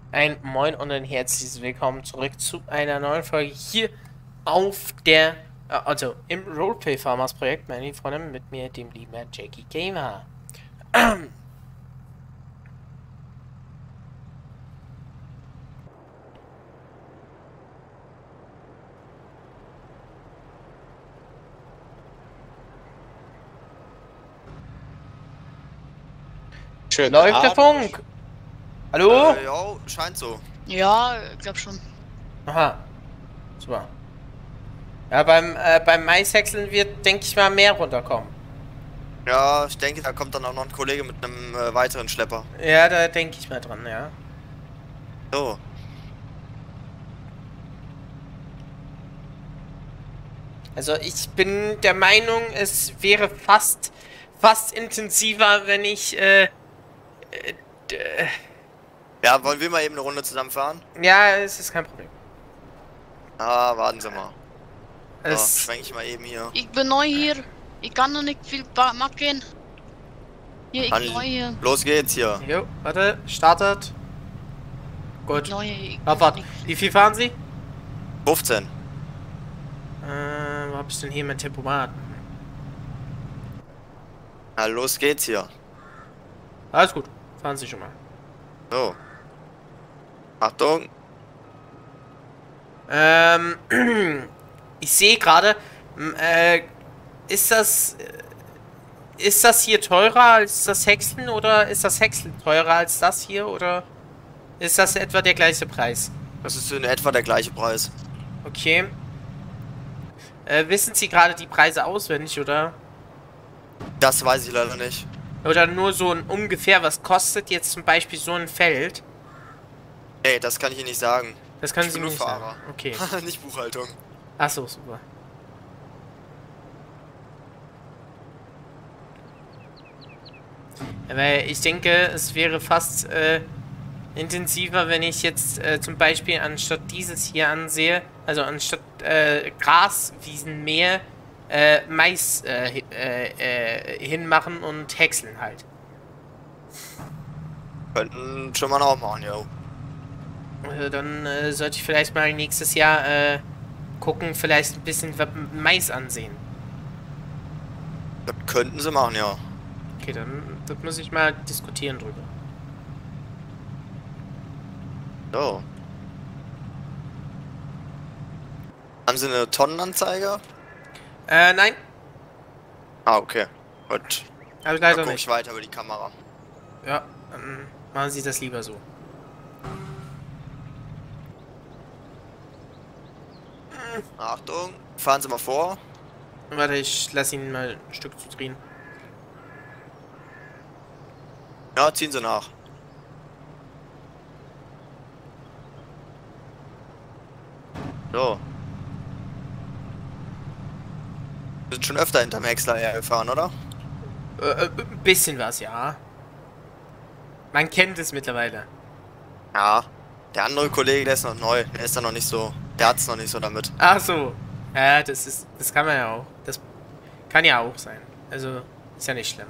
Ein Moin und ein herzliches Willkommen zurück zu einer neuen Folge hier auf der, also im Roleplay Farmers Projekt, meine lieben Freunde, mit mir, dem lieben Herrn Jackie Gamer. Schönen Läuft der Abend. Funk? Hallo? Ja, scheint so. Ja, glaub schon. Aha, super. Ja, beim Maishäckseln wird, denke ich mal, mehr runterkommen. Ja, ich denke, da kommt dann auch noch ein Kollege mit einem weiteren Schlepper. Ja, da denke ich mal dran, ja. So. Also ich bin der Meinung, es wäre fast intensiver, wenn ich, Ja, wollen wir mal eben eine Runde zusammenfahren? ja, es ist kein Problem. Ah, warten Sie mal. So, Es, schwenke ich mal eben hier. Ich bin neu hier. Ich kann noch nicht viel machen. Hier, ich bin neu hier. Los geht's hier. jo, warte, startet. Gut. Neu, ich Warte, wie viel fahren Sie? 15. Wo hab ich denn hier mein Tempomat? Na, los geht's hier. Alles gut, fahren Sie schon mal. So. Achtung. Ich sehe gerade, ist das hier teurer als das Häckseln oder ist das Häckseln teurer als das hier oder ist das etwa der gleiche Preis? Das ist in etwa der gleiche Preis. Okay. Wissen Sie gerade die Preise auswendig oder? Das weiß ich leider nicht. Oder nur so ein ungefähr, was kostet jetzt zum Beispiel so ein Feld? Nee, das kann ich Ihnen nicht sagen. Das können Ich Sie bin mir nur nicht sagen. Fahrer. Okay. Nicht Buchhaltung. Achso, super. Weil ich denke, es wäre fast intensiver, wenn ich jetzt zum Beispiel anstatt dieses hier ansehe, also anstatt Graswiesen mehr Mais hinmachen und häckseln halt. Könnten schon mal auch machen, jo. Dann sollte ich vielleicht mal nächstes Jahr gucken, vielleicht ein bisschen Mais ansehen. Das könnten Sie machen, ja. Okay, dann das muss ich mal diskutieren drüber. So. Haben Sie eine Tonnenanzeige? Nein, Ah, okay. Gut. habe ich Dann leider gucke nicht. ich weiter über die Kamera. Ja, machen Sie das lieber so. Achtung, fahren Sie mal vor. Warte, ich lasse ihn mal ein Stück zu drehen. Ja, ziehen Sie nach. So. Wir sind schon öfter hinterm Häcksler hergefahren, oder? Ein bisschen was, ja. Man kennt es mittlerweile. Ja. Der andere Kollege, der ist noch neu. Der ist da noch nicht so. Der hat's noch nicht so damit. Ach so. Ja, das kann man ja auch. Das kann ja auch sein. Also, ist ja nicht schlimm.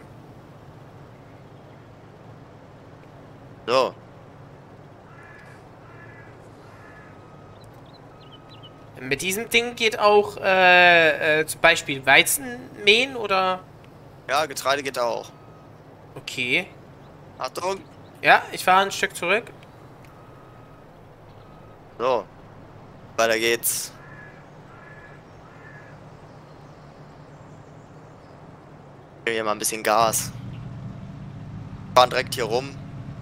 So. Mit diesem Ding geht auch zum Beispiel Weizen mähen oder? Ja, Getreide geht auch. Okay. Achtung. Ja, ich fahre ein Stück zurück. So. Weiter geht's. Hier mal ein bisschen Gas. Fahren direkt hier rum.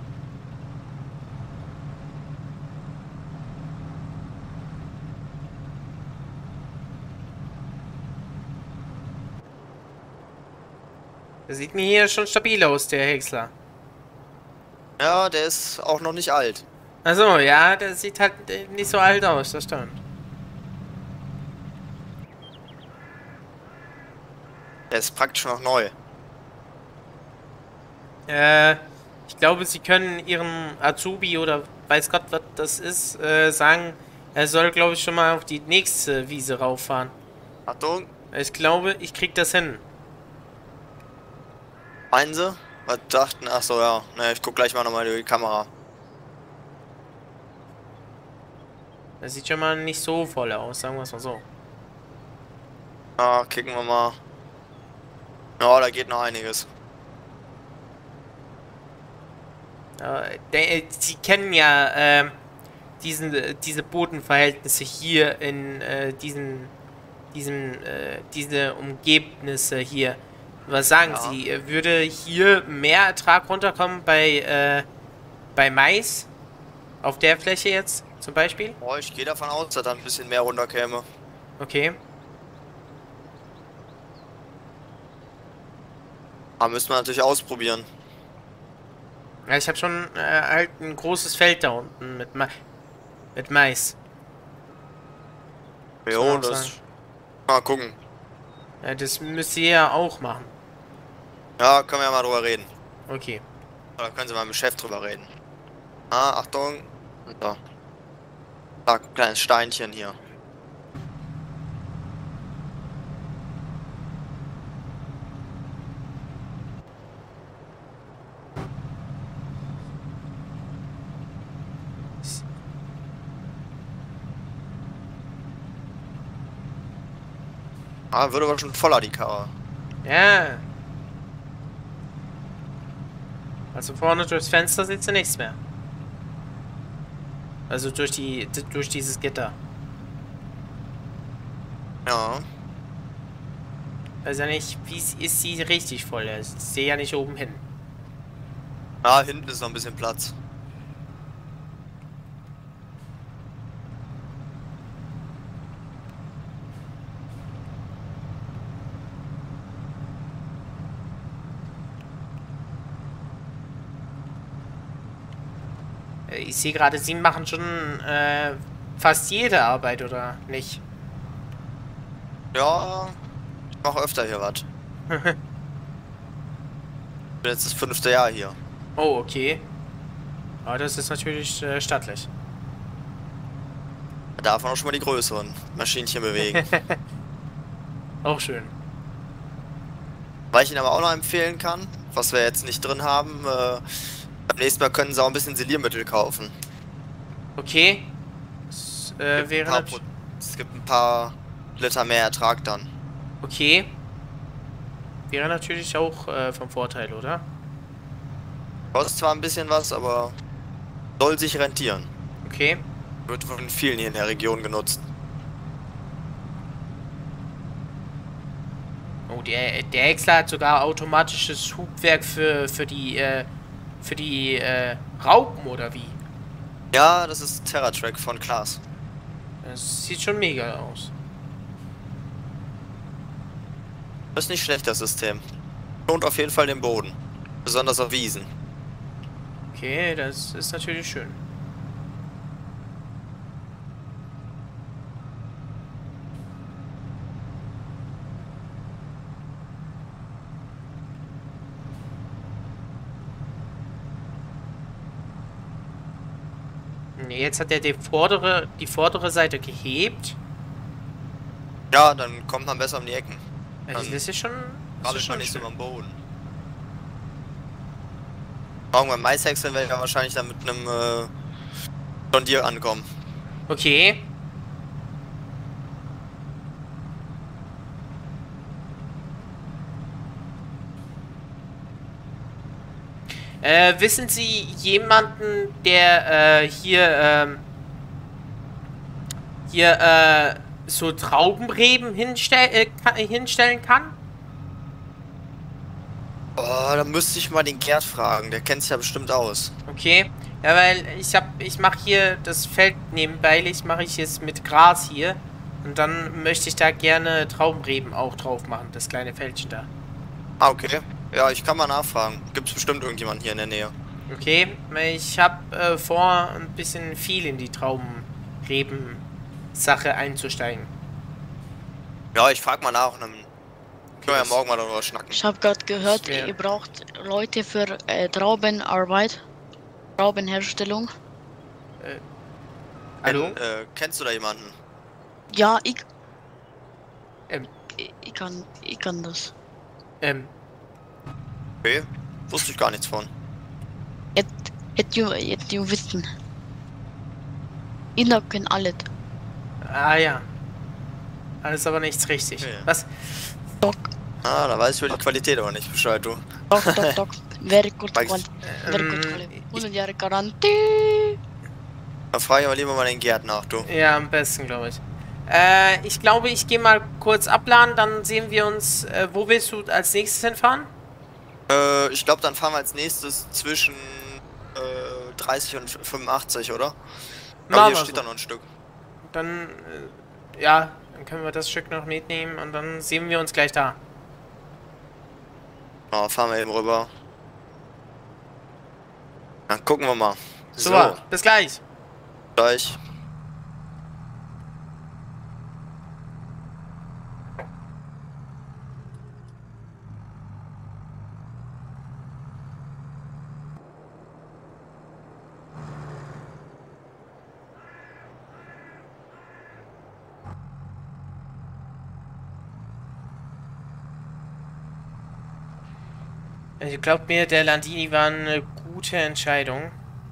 Das sieht mir hier schon stabil aus, der Häcksler. Ja, der ist auch noch nicht alt. Achso, ja, der sieht halt nicht so alt aus, das stimmt. Der ist praktisch noch neu. Ich glaube, Sie können Ihren Azubi oder weiß Gott, was das ist, sagen, er soll, glaube ich, schon mal auf die nächste Wiese rauffahren. Achtung. Ich glaube, ich krieg das hin. Meinen Sie? Was dachten? Ach so, ja. Ne, ich guck gleich mal nochmal über die Kamera. Das sieht schon mal nicht so voll aus, sagen wir es mal so. Ja, kicken wir mal. Ja, da geht noch einiges. Sie kennen ja diese Bodenverhältnisse hier in diese Umgebnisse hier. Was sagen Ja. Sie? Würde hier mehr Ertrag runterkommen bei Mais? Auf der Fläche jetzt zum Beispiel? Oh, ich gehe davon aus, dass da ein bisschen mehr runterkäme. Okay. Aber müssen wir natürlich ausprobieren. Ja, ich habe schon halt ein großes Feld da unten mit Mais. Jo, man auch das. sagen. Mal gucken. Ja, das müsst ihr ja auch machen. Ja, können wir ja mal drüber reden. Okay. Oder können Sie mal mit dem Chef drüber reden. Ah, Achtung. So. Da, kleines Steinchen hier. Ah, würde aber schon voller, die Karre. Ja. Also vorne durchs Fenster sieht sie nichts mehr. Also durch dieses Gitter. Ja. Weiß ja nicht, wie ist sie richtig voll? Ich sehe ja nicht oben hin. Ja, hinten ist noch ein bisschen Platz. Ich sehe gerade, Sie machen schon fast jede Arbeit, oder nicht? Ja, ich mache öfter hier was. Bin jetzt das 5. Jahr hier. Oh, okay. Aber das ist natürlich stattlich. Da darf man auch schon mal die größeren Maschinchen bewegen. Auch schön. Was ich Ihnen aber auch noch empfehlen kann, was wir jetzt nicht drin haben, beim nächsten Mal können Sie auch ein bisschen Siliermittel kaufen. Okay. Das wäre natürlich... Es gibt ein paar Liter mehr Ertrag dann. Okay. Wäre natürlich auch vom Vorteil, oder? Kostet zwar ein bisschen was, aber soll sich rentieren. Okay. Wird von vielen hier in der Region genutzt. Oh, der Häcksler hat sogar automatisches Hubwerk für die Raupen, oder wie? Ja, das ist TerraTrack von Klaas. Das sieht schon mega aus. Das ist nicht schlecht, das System. Lohnt auf jeden Fall den Boden. Besonders auf Wiesen. Okay, das ist natürlich schön. Nee, jetzt hat er die vordere Seite gehebt. Ja, dann kommt man besser um die Ecken. Also das ist schon. Das Gerade ist schon schon nicht so schön. am Boden. Morgen beim Maishäckseln werde ich ja wahrscheinlich dann mit einem John Deere ankommen. Okay. Wissen Sie jemanden, der hier so Traubenreben hinstellen kann? Oh, da müsste ich mal den Gerd fragen. Der kennt sich ja bestimmt aus. Okay. Ja, weil ich mache hier das Feld nebenbei, mache ich jetzt mit Gras hier. Und dann möchte ich da gerne Traubenreben auch drauf machen, das kleine Feldchen da. Ah, okay. Ja, ich kann mal nachfragen. Gibt's bestimmt irgendjemanden hier in der Nähe. Okay, ich habe vor, ein bisschen viel in die Traubenreben-Sache einzusteigen. Ja, ich frag mal nach und dann können wir ja das- morgen mal darüber schnacken. Ich habe gerade gehört, Ja. ihr braucht Leute für Traubenarbeit, Traubenherstellung. Hallo? Kennst du da jemanden? Ja, Ähm. ich kann das. Okay. Wusste ich gar nichts von. Hätt du wissen. Ich kann alles. Ah ja. Alles aber nichts richtig. Okay. Was? Doc, Ah, da weiß ich über die Qualität aber nicht Bescheid, du. Doc. Very good Weiß- quality. Very good quality. Ich, 100 Jahre Garantie. Da frage ich aber lieber mal den Gerd nach, du. ja, am besten, glaube ich. Ich glaube, ich gehe mal kurz abladen, dann sehen wir uns. Wo willst du als nächstes hinfahren? Ich glaube, dann fahren wir als nächstes zwischen 30 und 85, oder? Aber Machen hier wir steht so. da noch ein Stück. Dann, ja, dann können wir das Stück noch mitnehmen und dann sehen wir uns gleich da. Ja, fahren wir eben rüber. Dann gucken wir mal. Super, bis gleich. Gleich. Also glaubt mir, der Landini war eine gute Entscheidung.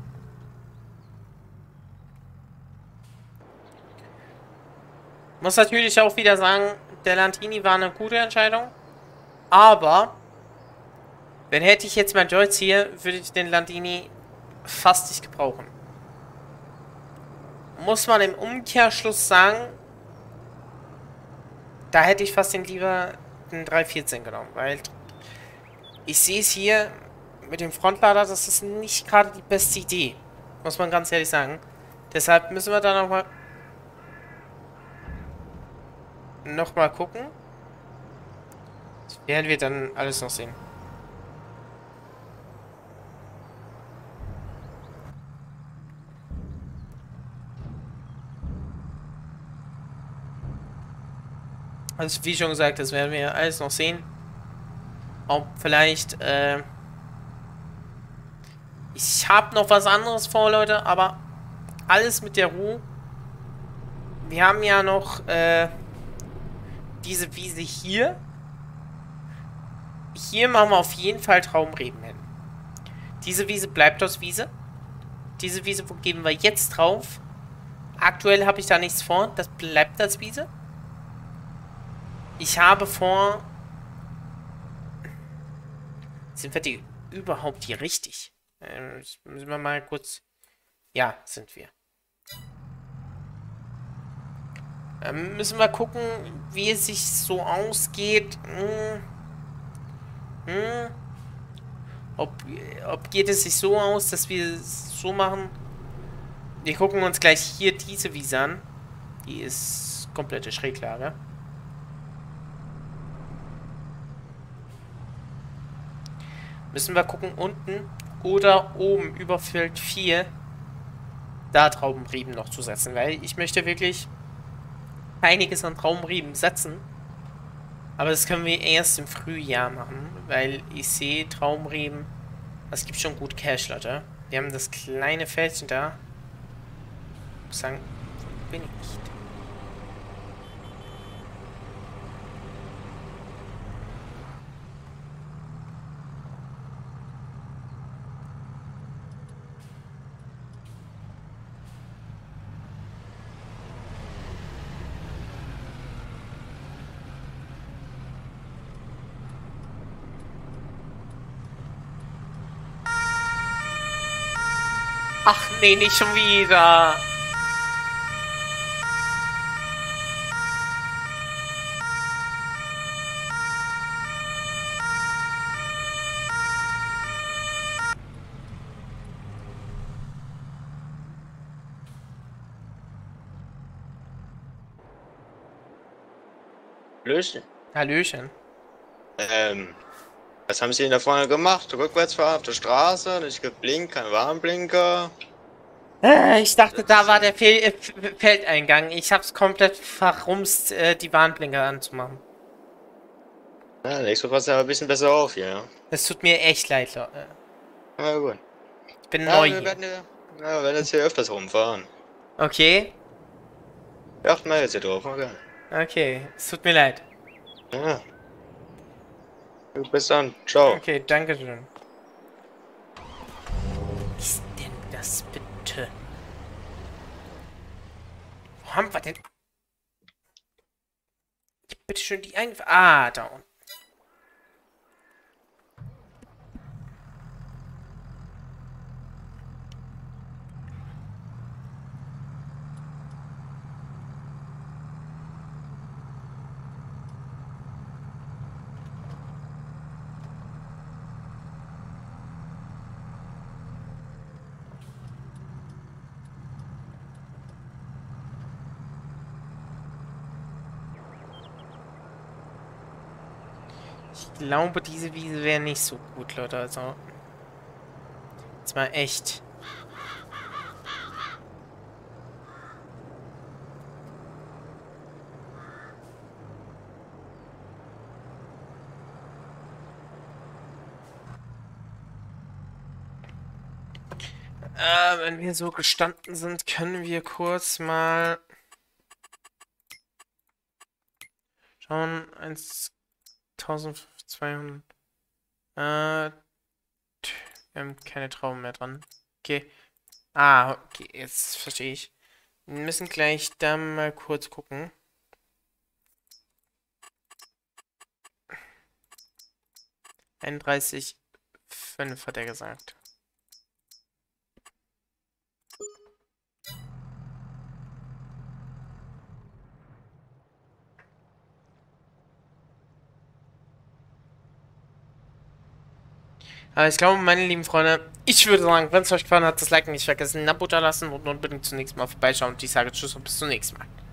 Muss natürlich auch wieder sagen, der Landini war eine gute Entscheidung. Aber, wenn hätte ich jetzt mein Joyce hier, würde ich den Landini fast nicht gebrauchen. Muss man im Umkehrschluss sagen, da hätte ich fast lieber den 314 genommen, weil ich sehe es hier mit dem Frontlader, das ist nicht gerade die beste Idee. Muss man ganz ehrlich sagen. Deshalb müssen wir da nochmal gucken. Das werden wir dann alles noch sehen. Also wie schon gesagt, das werden wir alles noch sehen. Ob vielleicht, ich habe noch was anderes vor, Leute, aber alles mit der Ruhe. Wir haben ja noch, diese Wiese hier. Hier machen wir auf jeden Fall Traumreben hin. Diese Wiese bleibt aus Wiese. Diese Wiese, wo geben wir jetzt drauf? Aktuell habe ich da nichts vor. Das bleibt als Wiese. Ich habe vor... Sind wir die überhaupt hier richtig? Müssen wir mal kurz... Ja, sind wir. Müssen wir gucken, wie es sich so ausgeht. Ob geht es sich so aus, dass wir es so machen? Wir gucken uns gleich hier diese Wiese an. Die ist komplette Schräglage. Müssen wir gucken, unten oder oben über Feld 4 da Traubenreben noch zu setzen, weil ich möchte wirklich einiges an Traubenreben setzen. Aber das können wir erst im Frühjahr machen, weil ich sehe Traubenreben, das gibt schon gut Cash, Leute. Wir haben das kleine Fältchen da. Ich muss sagen, bin ich nicht. Ach nee, nicht schon wieder. Hallöchen. Hallöchen. Was haben Sie denn da vorne gemacht? Rückwärtsfahren auf der Straße, nicht geblinkt, kein Warnblinker. Ich dachte, da war der Feldeingang. Ich hab's komplett verrumst, die Warnblinker anzumachen. Ja, nächstes Mal passt ja ein bisschen besser auf hier, ja. Es tut mir echt leid, Leute. Ja, gut. Ich bin Ja, neu wir hier. werden jetzt hier öfters rumfahren. Okay? Wir achten mal jetzt hier drauf, okay. Okay, es tut mir leid. Ja. Bis dann, ciao. Okay, danke schön. Was ist denn das bitte? Wo haben wir denn... bitte schön die Einfahrt? Ah, da unten. Ich glaube, diese Wiese wäre nicht so gut, Leute. Also, jetzt mal echt. Wenn wir so gestanden sind, können wir kurz mal schauen. 1200. Wir haben keine Trauben mehr dran. Okay. Ah, okay, jetzt verstehe ich. Wir müssen gleich da mal kurz gucken. (31,5) hat er gesagt. Aber ich glaube, meine lieben Freunde, ich würde sagen, wenn es euch gefallen hat, das Like nicht vergessen, ein Abo da lassen und unbedingt zunächst mal vorbeischauen. Und ich sage Tschüss und bis zum nächsten Mal.